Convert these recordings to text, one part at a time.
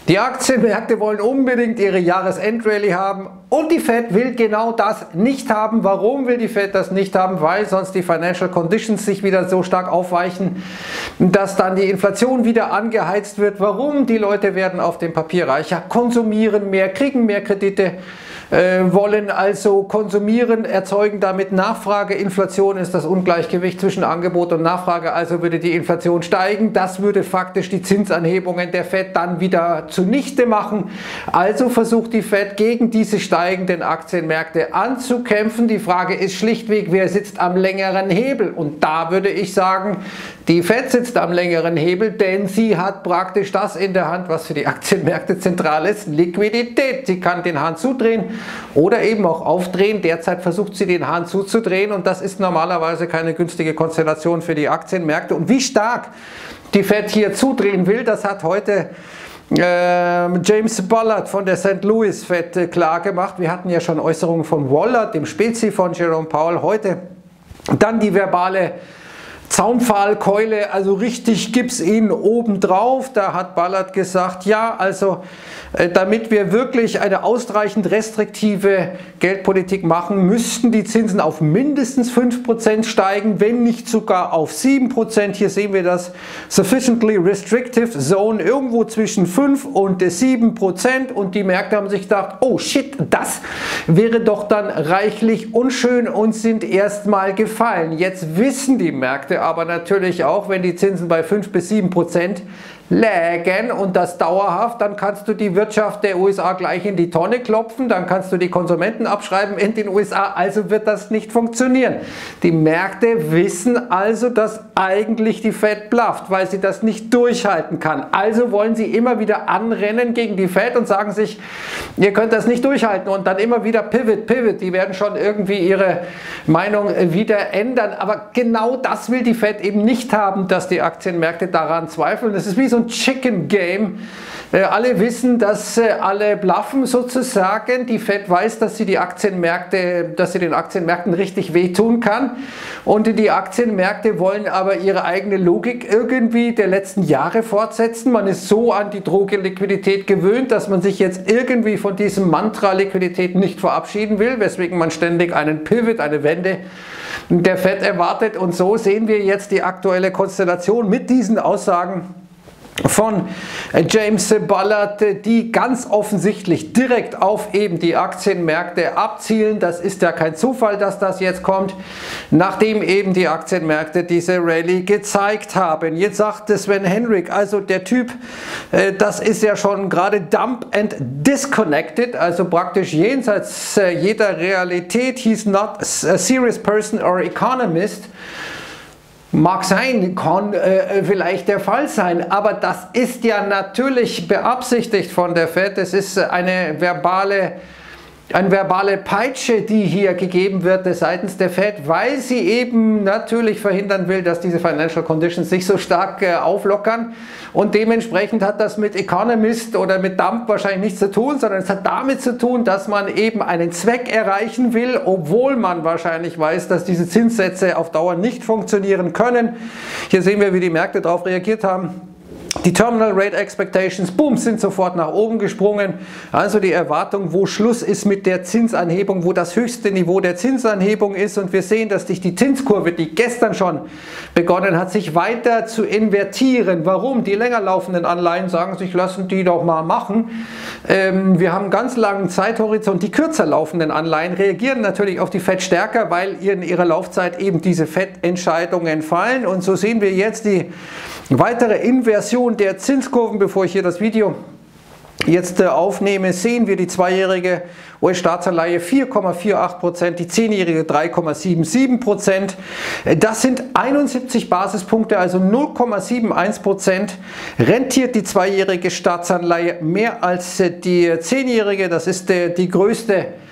Die Aktienmärkte wollen unbedingt ihre Jahresendrallye haben und die Fed will genau das nicht haben. Warum will die Fed das nicht haben? Weil sonst die Financial Conditions sich wieder so stark aufweichen, dass dann die Inflation wieder angeheizt wird. Warum? Die Leute werden auf dem Papier reicher, konsumieren mehr, kriegen mehr Kredite, wollen also konsumieren, erzeugen damit Nachfrage. Inflation ist das Ungleichgewicht zwischen Angebot und Nachfrage, also würde die Inflation steigen. Das würde faktisch die Zinsanhebungen der Fed dann wieder zunichte machen. Also versucht die Fed gegen diese steigenden Aktienmärkte anzukämpfen. Die Frage ist schlichtweg, wer sitzt am längeren Hebel? Und da würde ich sagen, die Fed sitzt am längeren Hebel, denn sie hat praktisch das in der Hand, was für die Aktienmärkte zentral ist, Liquidität. Sie kann den Hahn zudrehen oder eben auch aufdrehen. Derzeit versucht sie den Hahn zuzudrehen und das ist normalerweise keine günstige Konstellation für die Aktienmärkte. Und wie stark die Fed hier zudrehen will, das hat heute James Bullard von der St. Louis Fed klar gemacht. Wir hatten ja schon Äußerungen von Waller, dem Spezi von Jerome Powell, heute dann die verbale Zaunpfahlkeule, also richtig gibt's ihn obendrauf. Da hat Bullard gesagt, ja, also damit wir wirklich eine ausreichend restriktive Geldpolitik machen, müssten die Zinsen auf mindestens 5% steigen, wenn nicht sogar auf 7%. Hier sehen wir das Sufficiently Restrictive Zone, irgendwo zwischen 5 und 7%. Und die Märkte haben sich gedacht, oh shit, das wäre doch dann reichlich unschön und sind erstmal gefallen. Jetzt wissen die Märkte aber natürlich auch, wenn die Zinsen bei 5 bis 7% lägen und das dauerhaft, dann kannst du die Wirtschaft der USA gleich in die Tonne klopfen, dann kannst du die Konsumenten abschreiben in den USA, also wird das nicht funktionieren. Die Märkte wissen also, dass eigentlich die Fed blufft, weil sie das nicht durchhalten kann. Also wollen sie immer wieder anrennen gegen die Fed und sagen sich, ihr könnt das nicht durchhalten und dann immer wieder Pivot. Die werden schon irgendwie ihre Meinung wieder ändern, aber genau das will die Fed eben nicht haben, dass die Aktienmärkte daran zweifeln. Das ist wie so ein Chicken Game. Alle wissen, dass alle bluffen sozusagen. Die Fed weiß, dass sie den Aktienmärkten richtig wehtun kann. Und die Aktienmärkte wollen aber ihre eigene Logik irgendwie der letzten Jahre fortsetzen. Man ist so an die Droge Liquidität gewöhnt, dass man sich jetzt irgendwie von diesem Mantra Liquidität nicht verabschieden will, weswegen man ständig einen Pivot, eine Wende der Fed erwartet. Und so sehen wir jetzt die aktuelle Konstellation mit diesen Aussagen von James Bullard, die ganz offensichtlich direkt auf eben die Aktienmärkte abzielen. Das ist ja kein Zufall, dass das jetzt kommt, nachdem eben die Aktienmärkte diese Rallye gezeigt haben. Jetzt sagt Sven Henrik, also der Typ, das ist ja schon gerade dumb and disconnected, also praktisch jenseits jeder Realität. He's not a serious person or economist. Mag sein, kann vielleicht der Fall sein, aber das ist ja natürlich beabsichtigt von der Fed. Es ist eine verbale Peitsche, die hier gegeben wird seitens der Fed, weil sie eben natürlich verhindern will, dass diese Financial Conditions sich so stark auflockern. Und dementsprechend hat das mit Economist oder mit Dump wahrscheinlich nichts zu tun, sondern es hat damit zu tun, dass man eben einen Zweck erreichen will, obwohl man wahrscheinlich weiß, dass diese Zinssätze auf Dauer nicht funktionieren können. Hier sehen wir, wie die Märkte darauf reagiert haben. Die Terminal Rate Expectations, boom, sind sofort nach oben gesprungen. Also die Erwartung, wo Schluss ist mit der Zinsanhebung, wo das höchste Niveau der Zinsanhebung ist. Und wir sehen, dass sich die Zinskurve, die gestern schon begonnen hat, sich weiter zu invertieren. Warum? Die länger laufenden Anleihen sagen sich, lassen die doch mal machen. Wir haben einen ganz langen Zeithorizont. Die kürzer laufenden Anleihen reagieren natürlich auf die Fed stärker, weil in ihrer Laufzeit eben diese Fed-Entscheidungen fallen. Und so sehen wir jetzt die weitere Inversion der Zinskurven. Bevor ich hier das Video jetzt aufnehme, sehen wir die zweijährige US-Staatsanleihe 4,48%, die 10-jährige 3,77%. Das sind 71 Basispunkte, also 0,71%. Rentiert die zweijährige Staatsanleihe mehr als die 10-jährige. Das ist die größte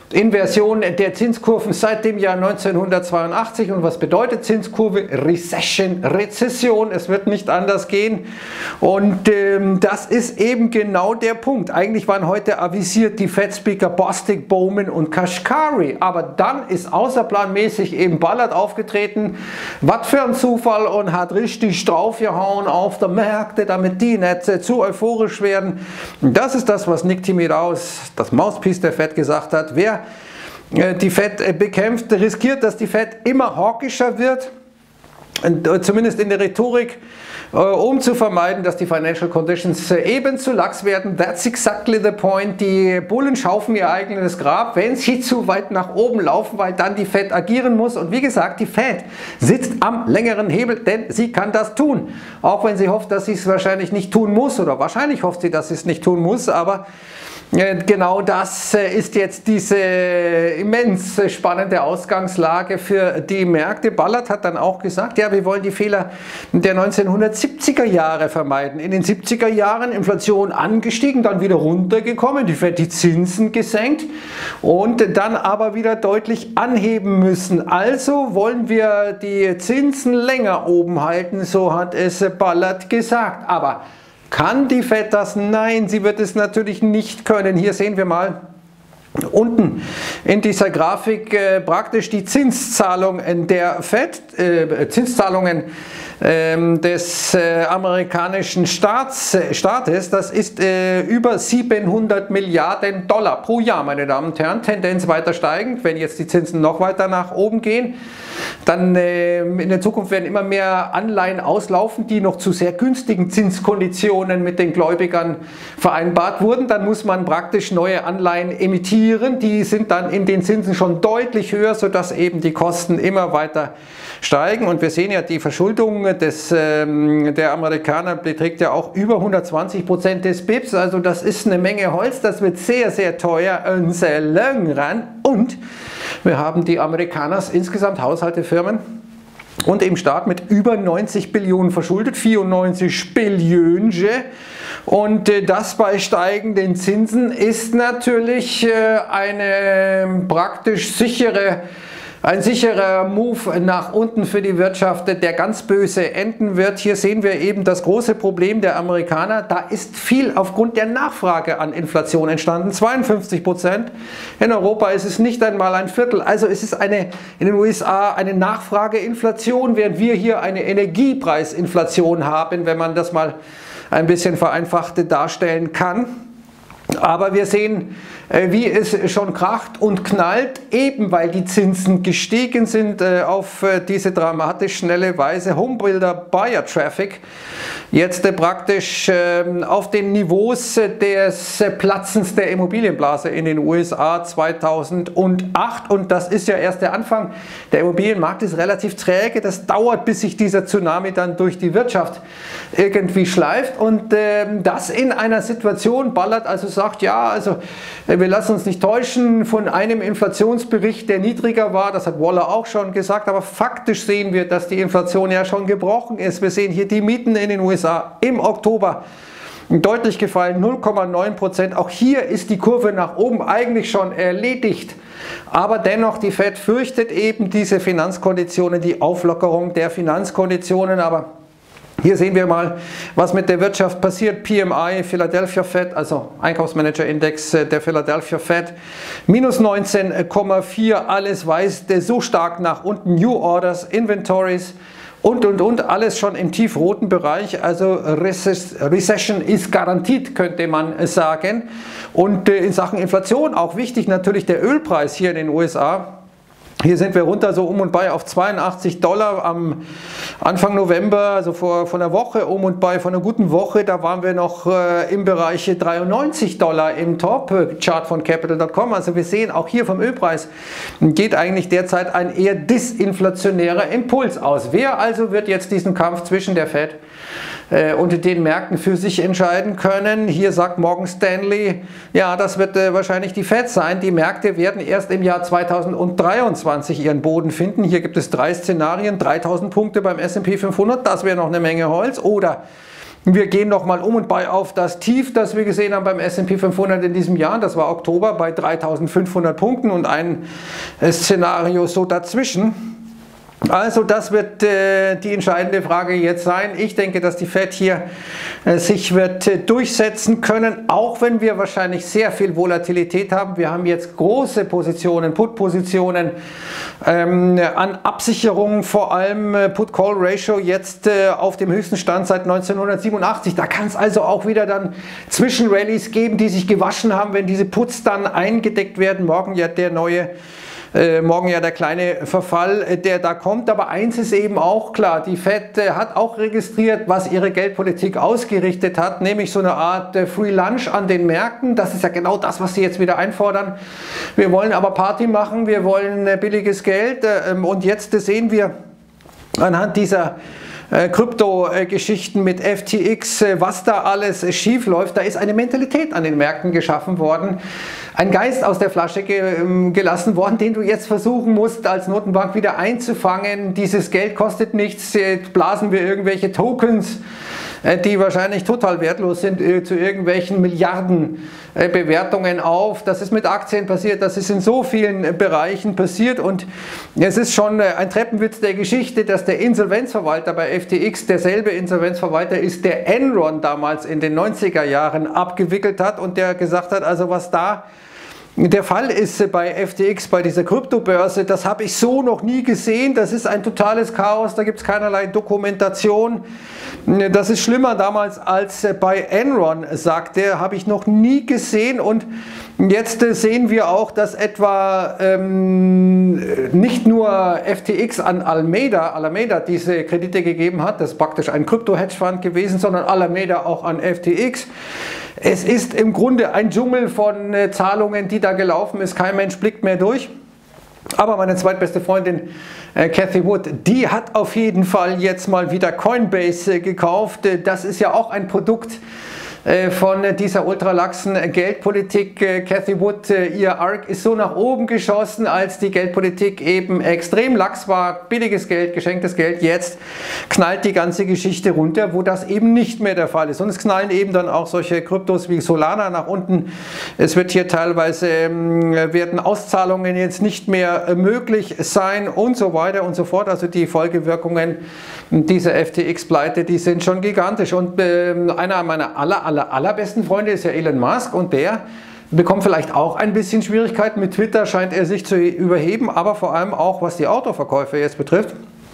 Inversion der Zinskurven seit dem Jahr 1982. Und was bedeutet Zinskurve? Rezession. Es wird nicht anders gehen. Und das ist eben genau der Punkt. Eigentlich waren heute avisiert die Fed-Speaker Bostic, Bowman und Kashkari. Aber dann ist außerplanmäßig eben Ballard aufgetreten. Was für ein Zufall, und hat richtig draufgehauen auf die Märkte, damit die nicht zu euphorisch werden. Das ist das, was Nick Timiraos, das Mouthpiece der Fed, gesagt hat. Wer die Fed bekämpft, riskiert, dass die Fed immer hawkischer wird, zumindest in der Rhetorik, um zu vermeiden, dass die Financial Conditions eben zu lax werden. That's exactly the point. Die Bullen schaufeln ihr eigenes Grab, wenn sie zu weit nach oben laufen, weil dann die Fed agieren muss. Und wie gesagt, die Fed sitzt am längeren Hebel, denn sie kann das tun. Auch wenn sie hofft, dass sie es wahrscheinlich nicht tun muss, oder wahrscheinlich hofft sie, dass sie es nicht tun muss, aber genau das ist jetzt diese immens spannende Ausgangslage für die Märkte. Ballard hat dann auch gesagt, ja, wir wollen die Fehler der 1970er Jahre vermeiden. In den 70er Jahren Inflation angestiegen, dann wieder runtergekommen, die Fed die Zinsen gesenkt und dann aber wieder deutlich anheben müssen. Also wollen wir die Zinsen länger oben halten, so hat es Ballard gesagt. Aber kann die Fed das? Nein, sie wird es natürlich nicht können. Hier sehen wir mal unten in dieser Grafik praktisch die Zinszahlungen der Fed, Zinszahlungen des amerikanischen Staates. Das ist über 700 Milliarden Dollar pro Jahr, meine Damen und Herren. Tendenz weiter steigend. Wenn jetzt die Zinsen noch weiter nach oben gehen, dann in der Zukunft werden immer mehr Anleihen auslaufen, die noch zu sehr günstigen Zinskonditionen mit den Gläubigern vereinbart wurden. Dann muss man praktisch neue Anleihen emittieren. Die sind dann in den Zinsen schon deutlich höher, sodass eben die Kosten immer weiter steigen. Und wir sehen ja, die Verschuldung der Amerikaner beträgt ja auch über 120% des BIPs. Also das ist eine Menge Holz. Das wird sehr, sehr teuer in the long run. Und wir haben die Amerikaner insgesamt, Haushalte, Firmen und im Staat mit über 90 Billionen verschuldet, 94 Billionen. Und das bei steigenden Zinsen ist natürlich eine praktisch ein sicherer Move nach unten für die Wirtschaft, der ganz böse enden wird. Hier sehen wir eben das große Problem der Amerikaner. Da ist viel aufgrund der Nachfrage an Inflation entstanden, 52%. In Europa ist es nicht einmal ein Viertel. Also es ist in den USA eine Nachfrageinflation, während wir hier eine Energiepreisinflation haben, wenn man das mal ein bisschen vereinfacht darstellen kann. Aber wir sehen, wie es schon kracht und knallt, eben weil die Zinsen gestiegen sind auf diese dramatisch schnelle Weise. Homebuilder Buyer Traffic jetzt praktisch auf den Niveaus des Platzens der Immobilienblase in den USA 2008, und das ist ja erst der Anfang. Der Immobilienmarkt ist relativ träge, das dauert, bis sich dieser Tsunami dann durch die Wirtschaft irgendwie schleift, und das in einer Situation, Ballard also sagt, ja, also wir lassen uns nicht täuschen von einem Inflationsbericht, der niedriger war, das hat Waller auch schon gesagt, aber faktisch sehen wir, dass die Inflation ja schon gebrochen ist. Wir sehen hier die Mieten in den USA im Oktober deutlich gefallen, 0,9%. Auch hier ist die Kurve nach oben eigentlich schon erledigt. Aber dennoch, die Fed fürchtet eben diese Finanzkonditionen, die Auflockerung der Finanzkonditionen, aber hier sehen wir mal, was mit der Wirtschaft passiert. PMI, Philadelphia Fed, also Einkaufsmanager-Index der Philadelphia Fed, minus 19,4, alles weist so stark nach unten. New Orders, Inventories und, alles schon im tiefroten Bereich. Also Recession ist garantiert, könnte man sagen. Und in Sachen Inflation auch wichtig natürlich der Ölpreis hier in den USA. Hier sind wir runter so um und bei auf 82 Dollar am Anfang November, also vor einer Woche um und bei, vor einer guten Woche, da waren wir noch im Bereich 93 Dollar im Top-Chart von Capital.com. Also wir sehen, auch hier vom Ölpreis geht eigentlich derzeit ein eher disinflationärer Impuls aus. Wer also wird jetzt diesen Kampf zwischen der Fed und den Märkten für sich entscheiden können? Hier sagt Morgan Stanley, ja, das wird wahrscheinlich die Fed sein. Die Märkte werden erst im Jahr 2023 ihren Boden finden. Hier gibt es 3 Szenarien, 3000 Punkte beim S&P 500, das wäre noch eine Menge Holz. Oder Wir gehen nochmal um und bei auf das Tief, das wir gesehen haben beim S&P 500 in diesem Jahr. Das war Oktober bei 3.500 Punkten und ein Szenario so dazwischen. Also das wird die entscheidende Frage jetzt sein. Ich denke, dass die Fed hier sich wird durchsetzen können, auch wenn wir wahrscheinlich sehr viel Volatilität haben. Wir haben jetzt große Positionen, Put-Positionen an Absicherungen, vor allem Put-Call-Ratio jetzt auf dem höchsten Stand seit 1987. Da kann es also auch wieder dann Zwischenrallies geben, die sich gewaschen haben, wenn diese Puts dann eingedeckt werden. Morgen ja der kleine Verfall, der da kommt. Aber eins ist eben auch klar, die Fed hat auch registriert, was ihre Geldpolitik ausgerichtet hat, nämlich so eine Art Free Lunch an den Märkten. Das ist ja genau das, was sie jetzt wieder einfordern. Wir wollen aber Party machen, wir wollen billiges Geld und jetzt sehen wir anhand dieser Krypto-Geschichten mit FTX, was da alles schief läuft. Da ist eine Mentalität an den Märkten geschaffen worden, ein Geist aus der Flasche gelassen worden, den du jetzt versuchen musst, als Notenbank wieder einzufangen. Dieses Geld kostet nichts, jetzt blasen wir irgendwelche Tokens, die wahrscheinlich total wertlos sind, zu irgendwelchen Milliardenbewertungen auf. Das ist mit Aktien passiert, das ist in so vielen Bereichen passiert und es ist schon ein Treppenwitz der Geschichte, dass der Insolvenzverwalter bei FTX derselbe Insolvenzverwalter ist, der Enron damals in den 90er Jahren abgewickelt hat und der gesagt hat, also was da der Fall ist bei FTX, bei dieser Kryptobörse, das habe ich so noch nie gesehen, das ist ein totales Chaos, da gibt es keinerlei Dokumentation. Das ist schlimmer damals als bei Enron, sagt er, habe ich noch nie gesehen und jetzt sehen wir auch, dass etwa nicht nur FTX an Alameda diese Kredite gegeben hat, das ist praktisch ein Krypto-Hedgefonds gewesen, sondern Alameda auch an FTX. Es ist im Grunde ein Dschungel von Zahlungen, die da gelaufen ist, kein Mensch blickt mehr durch. Aber meine zweitbeste Freundin Cathie Wood, die hat auf jeden Fall jetzt mal wieder Coinbase gekauft. Das ist ja auch ein Produkt von dieser ultralaxen Geldpolitik. Cathie Wood, ihr Arc ist so nach oben geschossen, als die Geldpolitik eben extrem lax war, billiges Geld, geschenktes Geld. Jetzt knallt die ganze Geschichte runter, wo das eben nicht mehr der Fall ist. Und es knallen eben dann auch solche Kryptos wie Solana nach unten. Es wird hier teilweise, werden Auszahlungen jetzt nicht mehr möglich sein und so weiter und so fort. Also die Folgewirkungen dieser FTX-Pleite, die sind schon gigantisch. Und einer meiner allerbesten Freunde ist ja Elon Musk und der bekommt vielleicht auch ein bisschen Schwierigkeiten. Mit Twitter scheint er sich zu überheben, aber vor allem auch was die Autoverkäufe jetzt betrifft.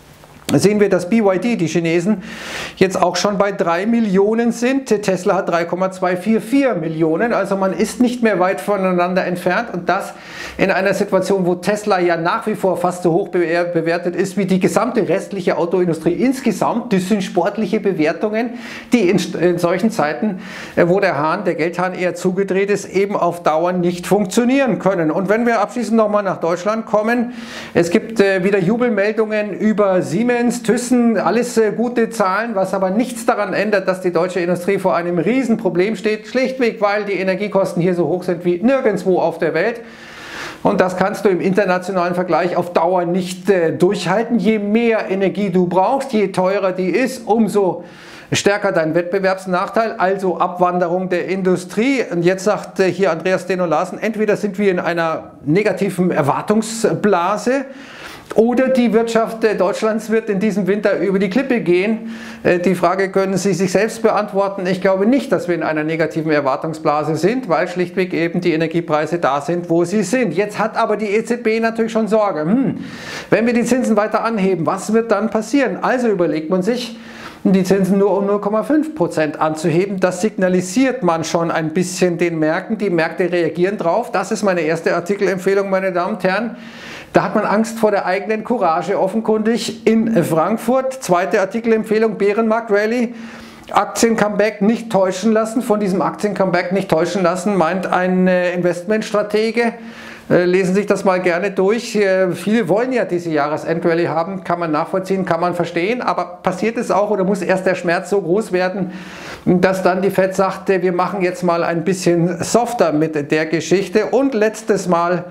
Sehen wir, dass BYD, die Chinesen, jetzt auch schon bei 3 Millionen sind. Tesla hat 3,244 Millionen, also man ist nicht mehr weit voneinander entfernt und das in einer Situation, wo Tesla ja nach wie vor fast so hoch bewertet ist wie die gesamte restliche Autoindustrie insgesamt. Das sind sportliche Bewertungen, die in solchen Zeiten, wo der Geldhahn eher zugedreht ist, eben auf Dauer nicht funktionieren können. Und wenn wir abschließend nochmal nach Deutschland kommen, es gibt wieder Jubelmeldungen über Siemens, Thyssen, alles gute Zahlen, was aber nichts daran ändert, dass die deutsche Industrie vor einem Riesenproblem steht, schlichtweg, weil die Energiekosten hier so hoch sind wie nirgendwo auf der Welt. Und das kannst du im internationalen Vergleich auf Dauer nicht durchhalten. Je mehr Energie du brauchst, je teurer die ist, umso stärker dein Wettbewerbsnachteil, also Abwanderung der Industrie. Und jetzt sagt hier Andreas Steno-Larsen, entweder sind wir in einer negativen Erwartungsblase, oder die Wirtschaft Deutschlands wird in diesem Winter über die Klippe gehen. Die Frage können Sie sich selbst beantworten. Ich glaube nicht, dass wir in einer negativen Erwartungsblase sind, weil schlichtweg eben die Energiepreise da sind, wo sie sind. Jetzt hat aber die EZB natürlich schon Sorge. Wenn wir die Zinsen weiter anheben, was wird dann passieren? Also überlegt man sich, die Zinsen nur um 0,5% anzuheben. Das signalisiert man schon ein bisschen den Märkten. Die Märkte reagieren drauf. Das ist meine erste Artikelempfehlung, meine Damen und Herren. Da hat man Angst vor der eigenen Courage offenkundig in Frankfurt. Zweite Artikelempfehlung, Bärenmarkt-Rallye. Aktien-Comeback nicht täuschen lassen. Von diesem Aktien-Comeback nicht täuschen lassen, meint ein Investmentstratege. Lesen Sie sich das mal gerne durch. Viele wollen ja diese Jahresendrally haben, kann man nachvollziehen, kann man verstehen, aber passiert es auch oder muss erst der Schmerz so groß werden, dass dann die Fed sagt, wir machen jetzt mal ein bisschen softer mit der Geschichte. Und letztes Mal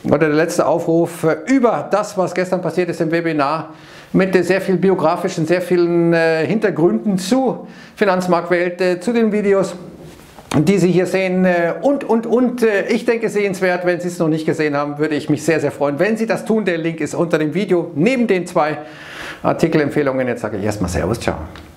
oder der letzte Aufruf über das, was gestern passiert ist im Webinar, mit sehr viel biografischen, sehr vielen Hintergründen zu Finanzmarktwelt, zu den Videos, die Sie hier sehen und. Ich denke sehenswert. Wenn Sie es noch nicht gesehen haben, würde ich mich sehr, sehr freuen, wenn Sie das tun. Der Link ist unter dem Video, neben den 2 Artikelempfehlungen. Jetzt sage ich erstmal Servus, ciao.